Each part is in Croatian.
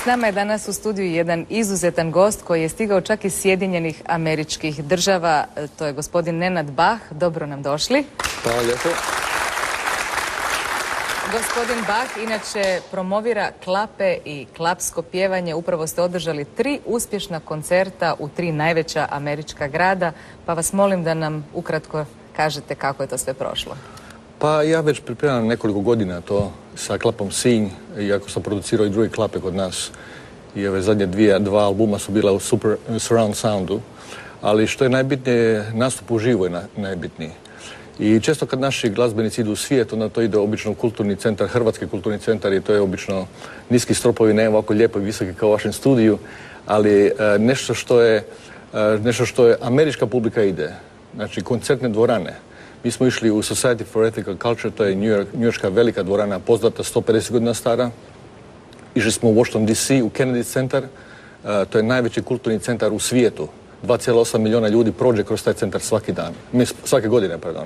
S nama je danas u studiju jedan izuzetan gost koji je stigao čak iz Sjedinjenih Američkih Država. To je gospodin Nenad Bah. Dobro nam došli. Hvala lijepo. Gospodin Bah inače promovira klape i klapsko pjevanje. Upravo ste održali 3 uspješna koncerta u 3 najveća američka grada. Pa vas molim da nam ukratko kažete kako je to sve prošlo. Pa ja već pripremam nekoliko godina to sa klapom Sinj, iako sam producirao i druge klape kod nas. I ove zadnje dva albuma su bila u super surround soundu. Ali što je najbitnije, nastup uživo je najbitniji. I često kad naši glazbenici idu u svijet, onda to ide obično u kulturni centar, Hrvatski kulturni centar, i to je obično niski stropovi, ne ovako lijepo i visoki kao u vašem studiju, ali nešto što je američka publika ide. Znači koncertne dvorane. Mi smo išli u Society for Ethical Culture, to je njujorška velika dvorana, poznata 150 godina stara. Išli smo u Washington DC, u Kennedy centar, to je najveći kulturni centar u svijetu. 2,8 milijuna ljudi prođe kroz taj centar svake godine, pardon.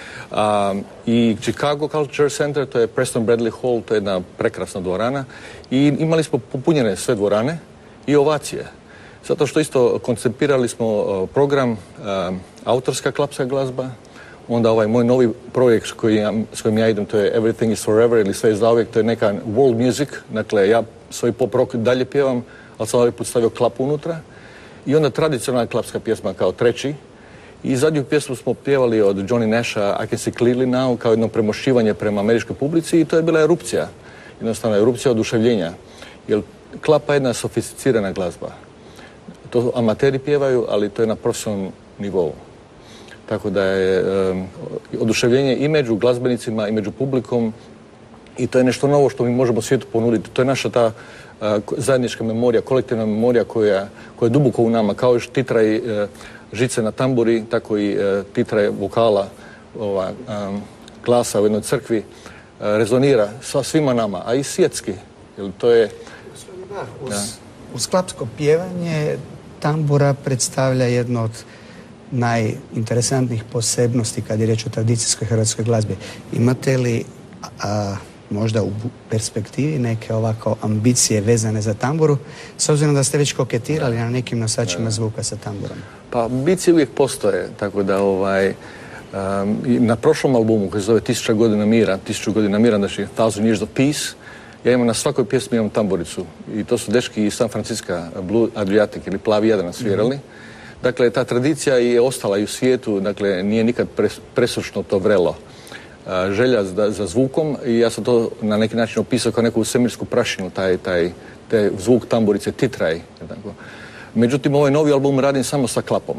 I Chicago Culture Center, to je Preston Bradley Hall, to je jedna prekrasna dvorana. I imali smo popunjene sve dvorane i ovacije. Zato što isto koncipirali smo program autorska klapska glazba, onda ovaj moj novi projekt s kojim ja idem, to je Everything is Forever ili Sve je zauvijek, to je neka world music, dakle ja svoj pop rock dalje pjevam, ali sam ovaj put stavio klapu unutra. I onda tradicionalna klapska pjesma kao treći. I zadnju pjesmu smo pjevali od Johnny Nasha, I Can See Clearly Now, kao jedno premošćivanje prema američkoj publici, i to je bila erupcija. Jednostavno erupcija oduševljenja. Jer klapa je jedna sofisticirana glazba. To amateri pjevaju, ali to je na profesionalnom nivou. Tako da je oduševljenje i među glazbenicima i među publikom, i to je nešto novo što mi možemo svijetu ponuditi. To je naša ta zajednička memorija, kolektivna memorija koja je duboko u nama, kao što titraj žice na tamburi, tako i titraj vokala, glasa u jednoj crkvi rezonira sa svima nama, a i svjetski. To je... Uz klapsko pjevanje tambura predstavlja jedno od najinteresantnijih posebnosti kad je riječ o tradicijskoj hrvatskoj glazbi. Imate li možda u perspektivi neke ovako ambicije vezane za tamburu, s obzirom da ste već koketirali na nekim nosačima zvuka sa tamburom? Pa ambicije uvijek postoje, tako da na prošlom albumu koji se zove 1000 godina mira, znači 1000 Years of Peace, ja imam na svakoj pjesmi imam tamburicu, i to su dečki iz San Francisca, Blue Adriatic ili Plavi Jadran svirali. Dakle, ta tradicija je ostala i u svijetu, dakle nije nikad presušno to vrelo. Želja za zvukom, i ja sam to na neki način opisao kao neku svemirsku prašinu, taj zvuk tamburice, titraj. Međutim, ovaj novi album radim samo sa klapom.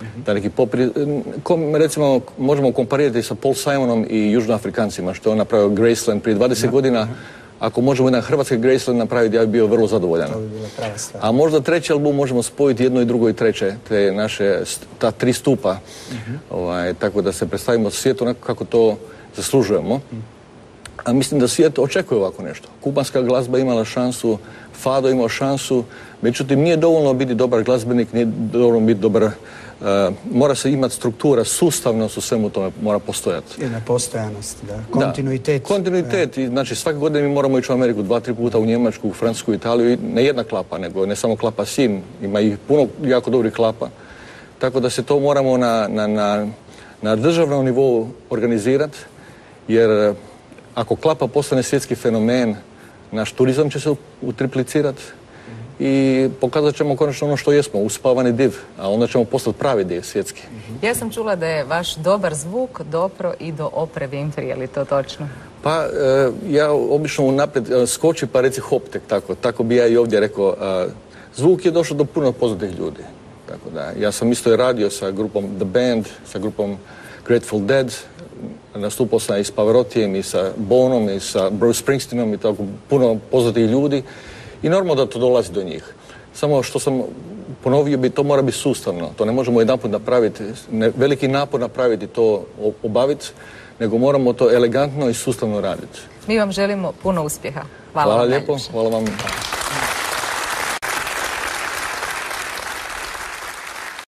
Recimo, možemo komparirati sa Paul Simonom i Južnoafrikancima, što je on napravio Graceland prije 20 godina. Ako možemo jedan hrvatski Graceland napraviti, ja bih bio vrlo zadovoljan. To bi bila prava stvar. A možda treći album možemo spojiti jedno i drugo i treće, te naše, ta 3 stupa, tako da se predstavimo svijetu onako kako to zaslužujemo. A mislim da svijet očekuje ovako nešto. Kubanska glazba imala šansu, Fado imao šansu, međutim nije dovoljno biti dobar glazbenik, nije dovoljno biti dobar... mora se imati struktura, sustavnost u svemu tome mora postojati. Jedna postojanost, da. Kontinuitet. Da, kontinuitet. Znači svake godine mi moramo ići u Ameriku 2-3 puta, u Njemačku, u Francusku, Italiju, i ne jedna klapa, nego ne samo klapa Sin, ima i puno jako dobrih klapa. Tako da se to moramo na državnom nivou organizirati, jer ako klapa postane svjetski fenomen, naš turizam će se utriplicirati i pokazat ćemo konačno ono što jesmo, uspavani div, a onda ćemo postati pravi div svjetski. Ja sam čula da je vaš dobar zvuk dopro i do Opre Winfrey, je li to točno? Pa ja obično unaprijed skoči pa reci hop, tek tako bi ja i ovdje rekao. Zvuk je došao do puno poznatih ljudi. Tako da, ja sam isto i radio sa grupom The Band, sa grupom Grateful Dead, nastupao sam i s Pavarottijem i sa Bonom i sa Bruce Springsteenom i tako puno poznatih ljudi. I normalno da to dolazi do njih. Samo što sam ponovio, to mora biti sustavno. To ne možemo jedanput napraviti, veliki napor napraviti to, obaviti, nego moramo to elegantno i sustavno raditi. Mi vam želimo puno uspjeha. Hvala lijepo. Hvala vam.